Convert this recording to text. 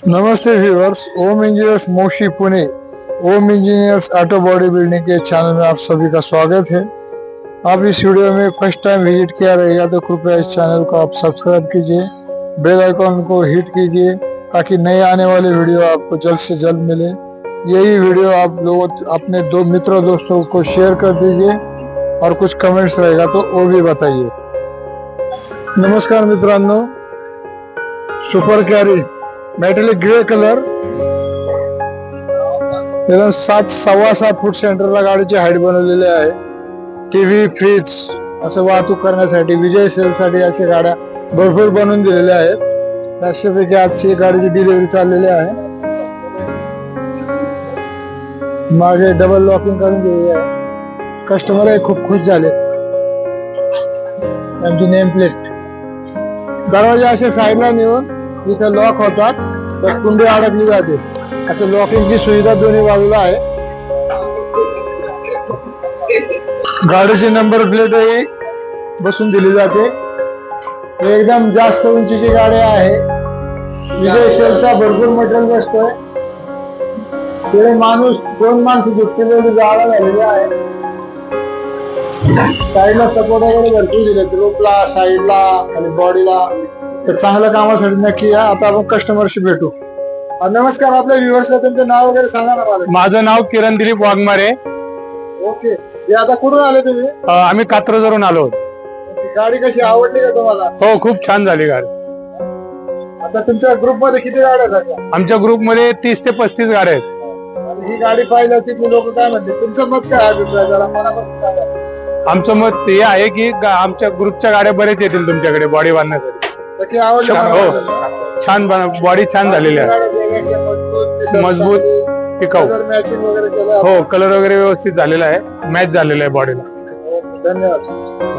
नमस्ते viewers, Om engineers Moshi Pune, Om engineers auto body building के channel में आप सभी का स्वागत है। आप इस वीडियो में फर्स्ट टाइम विजिट किया रहेगा तो कृपया इस चैनल को आप सब्सक्राइब कीजिए, बेल आइकॉन को हिट कीजिए ताकि नए आने वाले वीडियो आपको जल्द से जल्द मिले। यही वीडियो आप लोग अपने दो मित्रों दोस्तों को शेयर कर दीजिए और कुछ कमेंट्स रहेगा तो वो भी बताइए। नमस्कार मित्रांनो, Super Carry metallic grey colour, 7.25 foot सेंटरला गाडीची हाईट बनवलेली आहे। टीव्ही, फ्रीज असं वाहतूक करण्यासाठी विजय सेल साठी अशा गाड्या भरपूर बनवून दिलेल्या आहेत। त्याच्यापैकी आजची गाडीची डिलिव्हरी चाललेली आहे। मागे डबल लॉकिंग करून दिलेली आहे। कस्टमर खूप खुश झाले। त्यांची नेम प्लेट, दरवाजा असे साईडला नेऊन इथे लॉक होतात तर कुंडी अडकली जाते। असं लॉकिंगची सुविधा दोन्ही बाजूला आहे। गाडीची नंबर प्लेटही बसून दिली जाते। एकदम जास्त उंचीची गाडी आहे। विजय सेलचा भरपूर मटेरियल बसतोय। पुढे दोन माणसं झुकलेली जागा झालेली आहे। साईडला सपोर्ट वगैरे भरपूर दिले, ग्रुपला, साईडला आणि बॉडीला। तर चांगल्या कामासाठी नक्की या। आता आपण कस्टमरशी भेटू। नमस्कार, आपल्या व्ह्युअर्सला तुमचं नाव वगैरे सांगा ना मला। माझं नाव किरण दिलीप वाघमारे। ओके, हे आता कुठून आले तुम्ही? आम्ही कात्रजवरून आलो। गाडी कशी आवडली का तुम्हाला? हो, खूप छान झाली गाडी। आता तुमच्या ग्रुप मध्ये किती गाड्या आहेत? आमच्या ग्रुप मध्ये 30 ते 35 गाड्या आहेत। आणि ही गाडी पाहिलं तिथले लोक काय म्हणते, तुमचं मत काय अभिप्राय जरा मनापासून सांगा। आमचं मत हे आहे की आमच्या ग्रुपच्या गाड्या बरेच येतील तुमच्याकडे बॉडी बांधण्यासाठी। हो, छान बॉडी छान झालेली आहे, मजबूत, टिकाऊ। मॅचिंग वगैरे केलं? हो, कलर वगैरे व्यवस्थित झालेला आहे, मॅच झालेला आहे बॉडीला। धन्यवाद।